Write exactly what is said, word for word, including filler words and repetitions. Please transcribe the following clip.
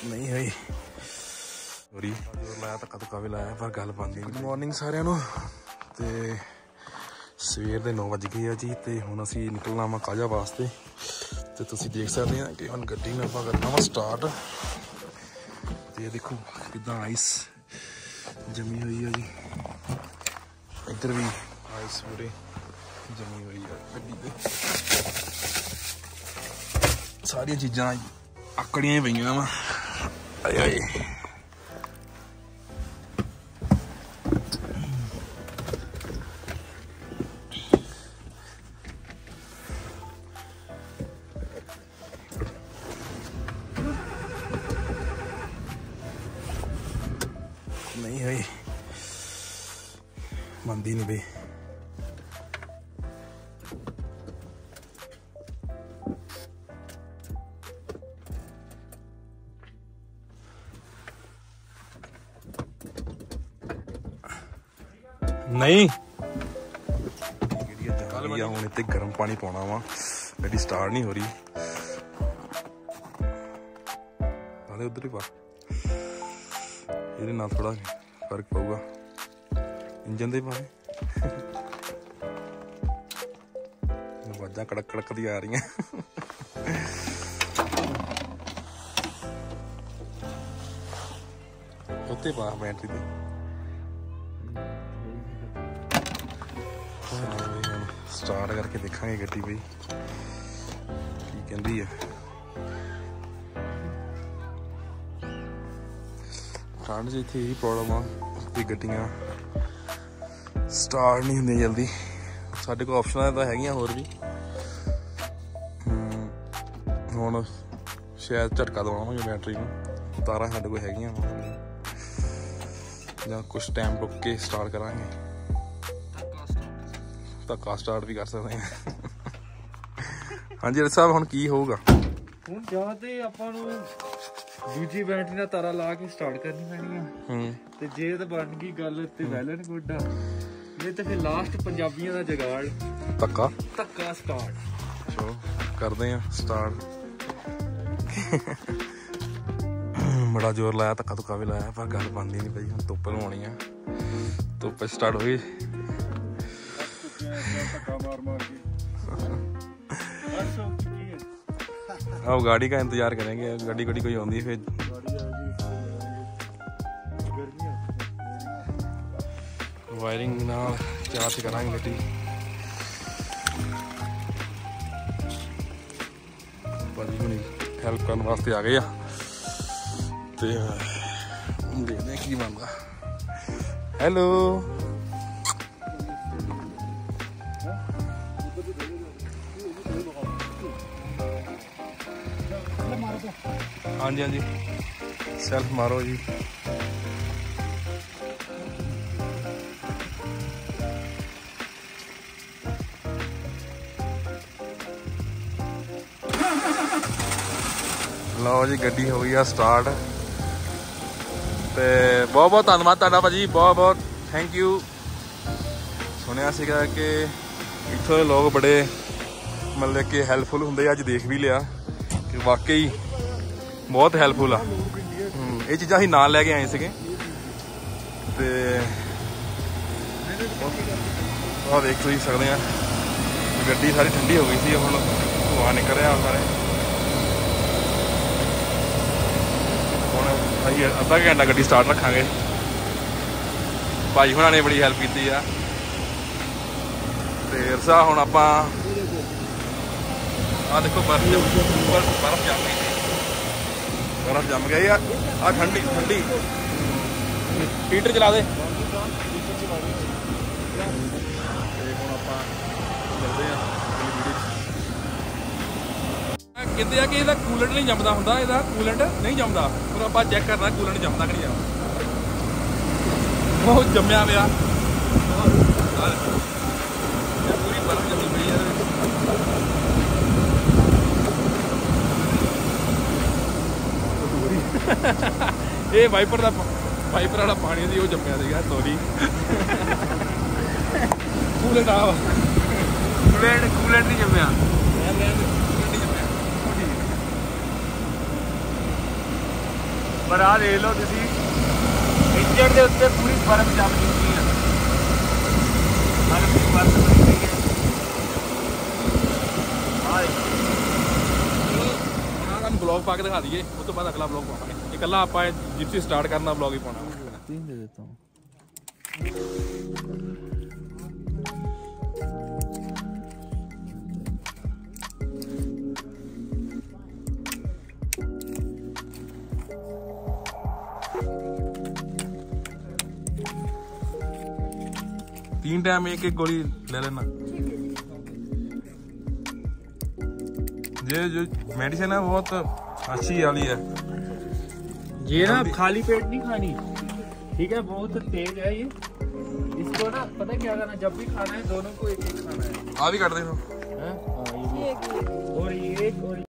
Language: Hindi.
नहीं हुई सॉरी जोर लाया धक्का धुक्का भी लाया पर गल बनदी। गुड मॉर्निंग सारिਆਂ ਨੂੰ ਤੇ ਸਵੇਰ ਦੇ नौ ਵਜ ਗਏ ਆ ਜੀ ਤੇ ਹੁਣ ਅਸੀਂ ਨਿਕਲਣਾ ਵਾ ਕਾਜਾ ਵਾਸਤੇ ਤੇ ਤੁਸੀਂ ਦੇਖ ਸਕਦੇ ਆ ਕਿ ਹੁਣ ਗੱਡੀ ਨੂੰ ਆਪਾਂ ਕਰਨਾ ਵਾ ਸਟਾਰਟ ਤੇ ਦੇਖੋ ਕਿਦਾਂ ਆਈਸ ਜਮੀ ਹੋਈ ਆ ਜੀ। ਇੱਧਰ ਵੀ ਆਈਸ ਪੂਰੇ ਜਮੀ ਹੋਈ ਆ ਗੱਡੀ ਤੇ ਸਾਰੀਆਂ ਚੀਜ਼ਾਂ ਆਕੜੀਆਂ ਹੀ ਪਈਆਂ ਵਾ। ਆਏ ਆਏ नहीं हुई मंदी नहीं भाई। नहीं हूँ इतने गर्म पानी पाना वा गड्डी स्टार्ट नहीं हो रही उधर ही पा ये ना थोड़ा फर्क पऊगा इंजन दे पावे आवाज़ां कड़क कड़क दी आ रही उत्ते पा बैटरी दी स्टार्ट करके देखांगे गड्डी बई की कहंदी है। ठंड च इत्थे यही प्रॉब्लम आ कि गड्डियां स्टार्ट नहीं होंदी जल्दी। साडे कोल ऑप्शनां तां हैगियां होर भी हुण शायद झटका दवावांगे बैटरी नूं तारां साडे कोल हैगियां जां कुछ टाइम रुक के स्टार्ट करांगे धक्का स्टार्ट भी कर सकते हैं। हाँ जी साहब हुण की होगा हुण जां ते आपां नूं दूजी बैटरी नाल तारा ला के स्टार्ट करनी पैनी आ ते जे ते बन गई गल ते वैलन गुड आ ये ते फिर लास्ट पंजाबियां दा जुगाड़ धक्का धक्का स्टार्ट। चलो करदे आ स्टार्ट। बड़ा जोर लाया धक्का धुक्का भी लाया पर गल बनदी नहीं पई। हुण धुप्प लवाउणी आ धुप्प स्टार्ट होई अब गाड़ी का इंतजार करेंगे गाड़ी गाड़ी कोई आती फिर वायरिंग ना चार्ज करांगे गड्डी भाजी हुणी हेल्प करने वास्ते आ गए ते देखते हैं की बनता। हेलो हाँ जी हाँ जी सेल्फ मारो जी। लो जी गड्डी हो गई है स्टार्ट ते बहुत बहुत धन्यवाद तुहाडा भाजी बहुत बहुत थैंक यू। सुनिया सीगा कि इत्थों दे लोग बड़े मतलब कि हैल्पफुल हुंदे अज देख भी लिया कि वाकई बहुत हैल्पफुल आ। ये चीज़ां असीं नाल लैके आए सीगे ते आह देख तुसीं सकदे आ गड्डी सारी ठंडी हो गई सी हुण धुआं निकल रहा सारे। हुण असीं अद्धा घंटा गड्डी स्टार्ट रखांगे। भाई हुणां ने बड़ी हैल्प कीती आ ते रसा हुण आपां आ देखो बर्फ बर्फ बर्फ जम गई बर्फ जम गई यार आ ठंडी ठंडी हीटर चला दे। कहते हैं कि इसका कूलेंट नहीं जमदा हुंदा इसदा कूलेंट नहीं जमदा पर आप चेक करना कूलेंट जमदा कि नहीं जमदा। बहुत जम्या पिया पूरी बर्फ जमी पई है। ये वाइपर का वाइपर वाला पानी सी जम्या सॉरी कूलेंट आ कूलेंट कूलेंट नहीं जम्या पर आ देख लो तुसी इंजन के उत्ते पूरी बर्फ जम चुकी है। बर्फ की बर्फ बनी हुई है। हाँ हम ब्लॉग पा के दिखा दिए, उस तो बाद अगला ब्लॉग पावांगे। इकल्ला आप जिप्सी स्टार्ट करना ब्लॉग ही पाना। तीन दे देता हूँ। तीन टाइम एक एक गोली ले लेना। ये जो मेडिसिन है बहुत अच्छी वाली है। ये ना खाली पेट नहीं खानी, ठीक है, बहुत तेज है ये। इसको ना पता क्या करना, जब भी खाना है दोनों को एक एक खाना है। आ भी काट दे। और ये और